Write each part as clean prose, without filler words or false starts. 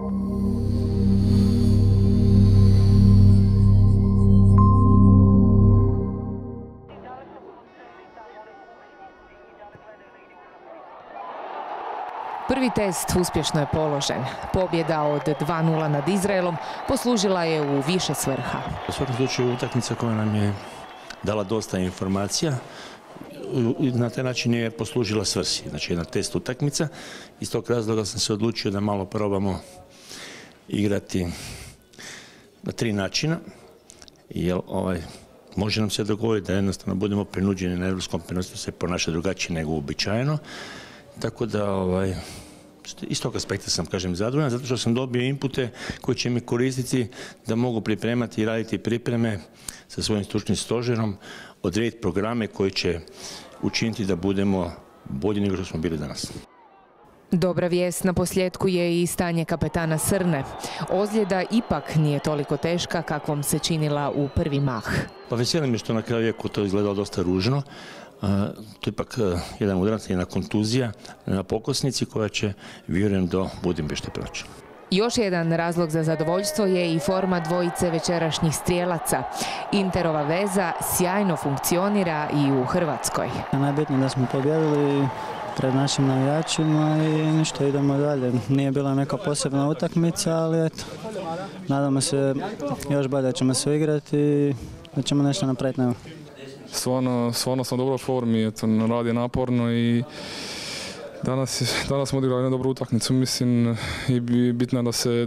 Prvi test uspješno je položen. Pobjeda od 2:0 nad Izraelom poslužila je u više svrha. U svakom slučaju utakmica koja nam je dala dosta informacija, na taj način je poslužila svrsi. Znači jedna test utakmica. Iz tog razloga sam se odlučio da malo probamo igrati na 3 načina. Jer može nam se dogoditi da jednostavno budemo prinuđeni na europskom prvenstvu se ponaša drugačije nego uobičajeno. Tako da iz tog aspekta sam, kažem, zadovoljan, zato što sam dobio inpute koji će mi koristiti da mogu pripremati i raditi pripreme sa svojim stručnim stožerom, odrediti programe koji će učiniti da budemo bolji nego što smo bili danas. Dobra vijest na posljedku je i stanje kapetana Srne. Ozljeda ipak nije toliko teška kakvom se činila u prvi mah. Pa veseli me što na kraju je to izgledalo dosta ružno. To je ipak jedan udarac, jedna kontuzija na pokosnici koja će, vjerujem, do Budimpešte proći. Još jedan razlog za zadovoljstvo je i forma dvojice večerašnjih strijelaca. Interova veza sjajno funkcionira i u Hrvatskoj. Najbitnije da smo pobjedili pred našim navijačima i ništa, idemo dalje. Nije bila neka posebna utakmica, ali eto, nadamo se još bolje da ćemo se igrati i da ćemo nešto napraviti. Stvarno sam u dobroj formi, rad je naporno i danas smo odigrali jednu dobru utakmicu, mislim, i bitno je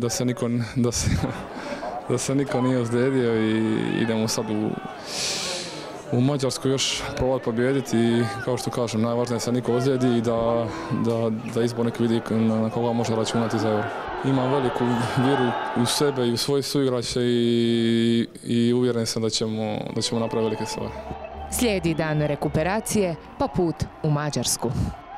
da se niko nije ozlijedio i idemo sad u Mađarsku još probati pobijediti i kao što kažem, najvažnije je da se niko ozlijedi i da izbornik vidi na koga može računati za Euro. Imam veliku vjeru u sebe i u svoje suigrače i uvjeren sam da ćemo napraviti velike stvari. Slijedi dan rekuperacije, pa put u Mađarsku.